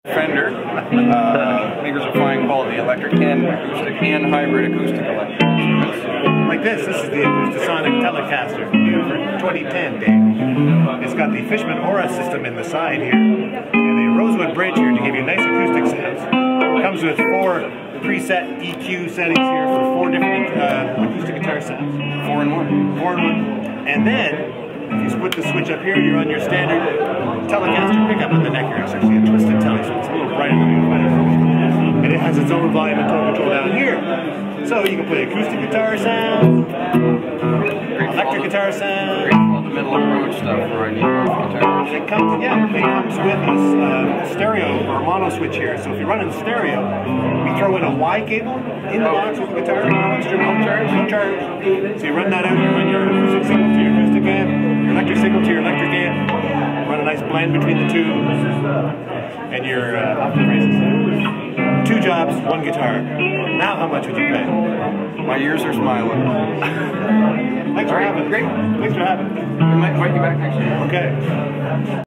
Fender makers a fine quality electric and acoustic and hybrid acoustic electric instruments. Like this is the Acoustasonic Telecaster for 2010, Dave. It's got the Fishman Aura system in the side here, and a rosewood bridge here to give you nice acoustic sounds. It comes with 4 preset EQ settings here for 4 different acoustic guitar sounds. 4 in 1. 4 in 1. And then, if you split the switch up here, you're on your standard Telecaster pickup in the neck here. It's actually a twisted tele, so it's a little brighter than you find it. And it has its own volume and tone control down here. So you can play acoustic guitar sound, electric guitar sound. Great for all the middle approach stuff for any guitar. It comes with a stereo or mono switch here. So if you run in stereo, we throw in a Y cable in the box with the guitar. No extra charge. No charge. So you run that out, you run your acoustic signal to your acoustic amp, your electric signal to your electric amp, run a nice blend between the two, and your octave raises. 2 jobs, 1 guitar. Now how much would you pay? My ears are smiling. Thanks for having. Great. Thanks for having. We might invite you back next year. Okay.